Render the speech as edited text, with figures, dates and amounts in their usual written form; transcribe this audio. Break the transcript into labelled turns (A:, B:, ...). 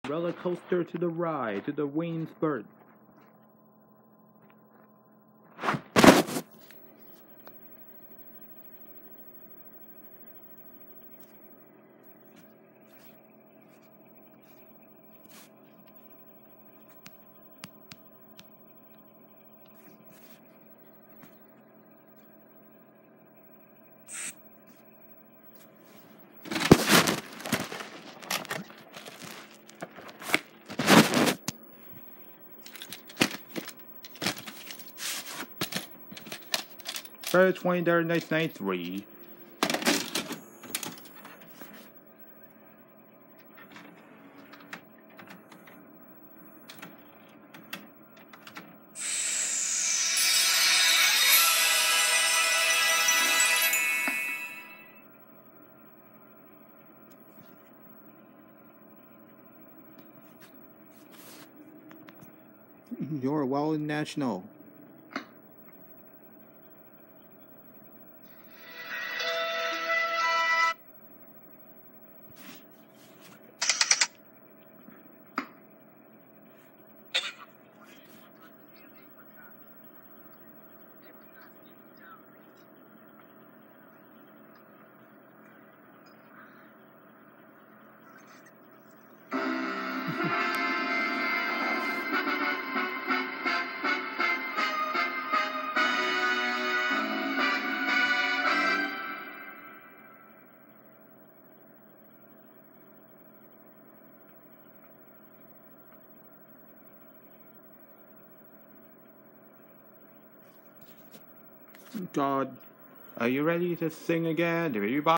A: Roller coaster to the right, to the Waynesburg. February 23rd, 1993.
B: You're well national.
A: God, are you ready to sing again? Everybody.